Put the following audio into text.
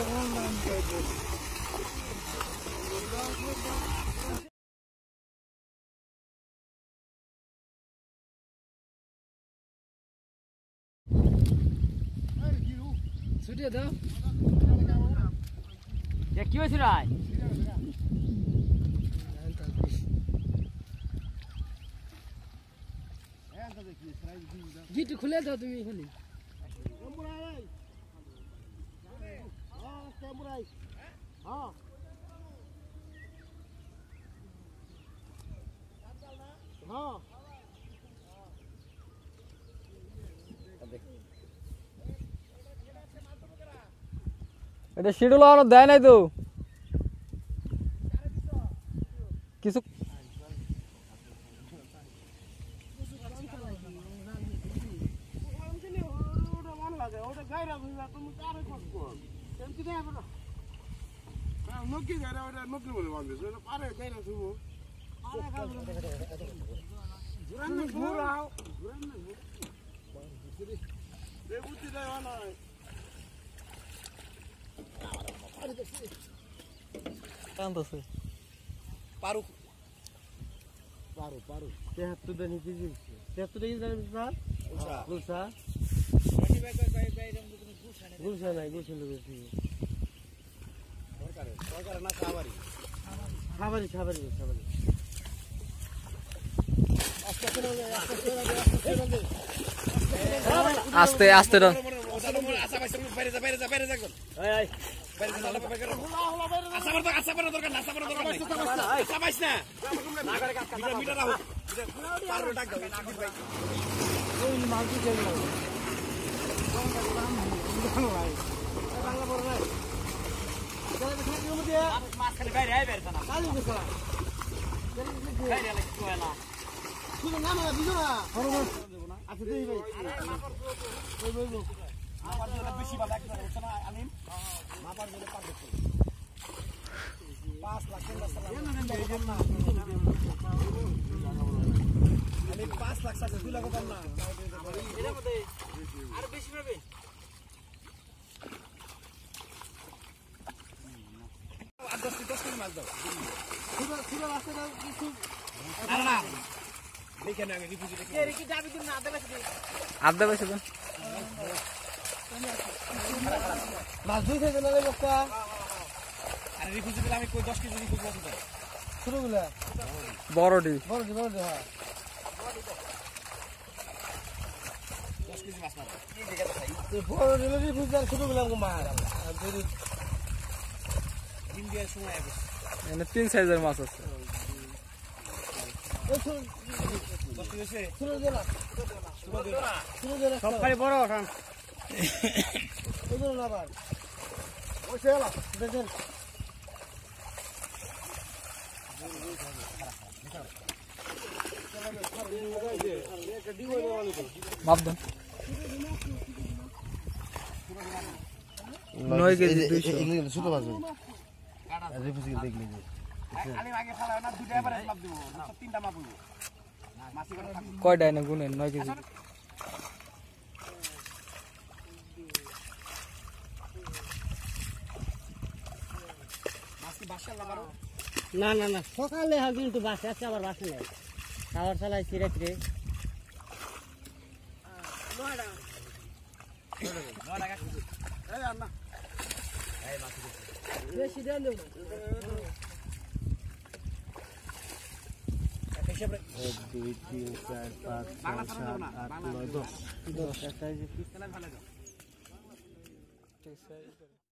ছুটিয়ে দাও কি হয়েছিল গিট খুলে দাও তুমি এখানে এটা শিডিউল লাগানো দেয় নাই তো কিছু পারু পারু পারু 73 টা নিচে দিয়েছে 73 টা নিচে না গুলশা গুলশা নাই গুলশা বেশি সরকার না খাবারি খাবারি খাবারি খাবারি আস্তে আস্তে দাও বেশি বাদ আনিম মাপার জন্য 5 লাখ আমি 5 লাখ আছে 2 লাখ কম না এর মধ্যে আর বেশি পাবে আর 10 কেজি মাছ দাও সুরা রাস্তা দাও কিছু না দেখেন আগে রিফিউজি দেখে এর কি যাবে তুমি আদা বেশি দেন মাছ দুই থেকে নালে বক্তা আরে রিফিউজি দিলে আমি কই 10 কেজি রিফিউজি আছে শুরুগুলা বড়ডি বড়ডি হ্যাঁ 10 কেজি মাছ না কি দেখে দেখাই এই বড়ডি রিফিউজি আর শুরুগুলা মাছ আর দেরি দিন দিয়ে সময় আছে এনে 3 সাইজের মাছ আছে সব খালি বড় ওঠান আবার দেখেন মাপ দেন 9 কেজি 200 ছোট মাছ রিফিউজি দেখলি খালি আগে ফেলা না দুটো এভারেজ মাপ দিব না তিনটা মাপ হইব মাছি করে কয়টা এনে গুনেন 9 কেজি মাছি বাসা লাগারো না না না সকালে হয় কিন্তু বাসে আছে আবার বাসে নাই খাবার চালাইছি রাত্রে বেশি দেন দেব 1 2 3 4 5 6 7 8 9 10 10 একটা এই যে পিস চালাই ভালো দাও ঠিক আছে